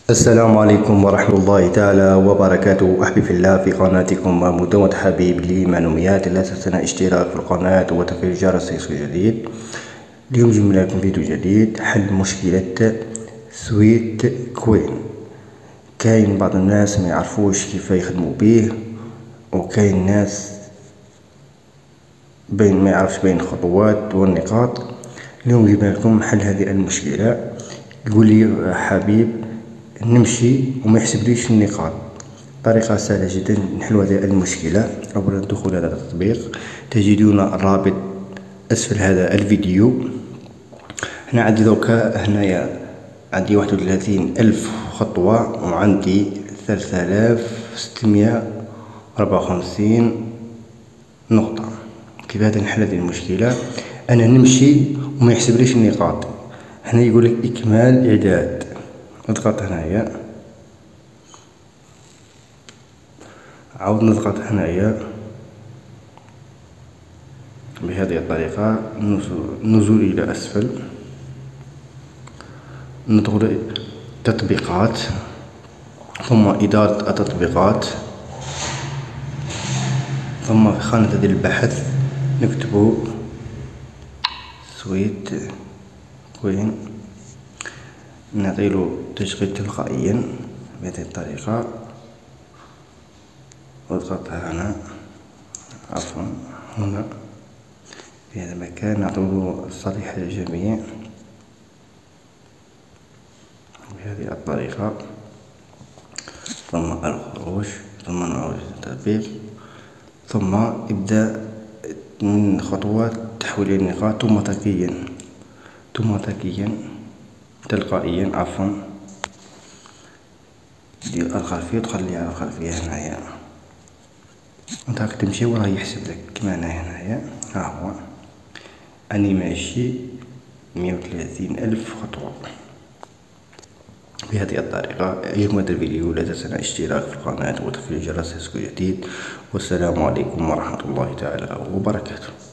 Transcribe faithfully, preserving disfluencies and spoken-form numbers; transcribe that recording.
السلام عليكم ورحمة الله تعالى وبركاته. أحبي في الله في قناتكم مدونة حبيب لي معلومات. لا تنسى اشتراك في القناة وتفعيل الجرس ليصل جديد. اليوم جبنا لكم فيديو جديد حل مشكلة سويت كوين. كاين بعض الناس ما يعرفوش كيف يخدموا به، وكاين ناس بين ما يعرفش بين الخطوات والنقاط. اليوم جبنا لكم حل هذه المشكلة. يقول لي حبيب نمشي وما يحسبليش النقاط. طريقة سهلة جدا نحل هذه المشكلة. أولا الدخول هذا التطبيق، تجدون الرابط أسفل هذا الفيديو. هنا عندي دوكا هنايا عندي واحد وثلاثين ألف خطوة وعندي ثلاثة آلاف ستمية أربعة وخمسين نقطة. كيف هذا نحل هذه المشكلة؟ أنا نمشي وما يحسبليش النقاط. هنا يقول لك إكمال إعداد، نضغط هنايا، عاود نضغط هنايا بهذه الطريقة، نزول إلى أسفل، ندخل تطبيقات، ثم إدارة التطبيقات، ثم في خانة البحث نكتب سويت كوين، نعطيله تشغيل تلقائيا بهذه الطريقة، واضغط هنا عفوا هنا في هذا المكان، نعطيله الصريح للجميع بهذه الطريقة، ثم الخروج، ثم نعود للتطبيق، ثم ابدأ من خطوات تحويل النقاط اوتوماتيكيا اوتوماتيكيا تلقائيا عفوا. دير الخلفية تخلي على الخلفية هنايا، انت راك تمشي وراه يحسب لك كيما انا هنايا. ها هو اني ماشي مية وثلاثين ألف خطوة بهذه الطريقة. يعجبكم هذا الفيديو لا تنسى الاشتراك في القناة وتفعيل الجرس ليصلك جديد. والسلام عليكم ورحمة الله تعالى وبركاته.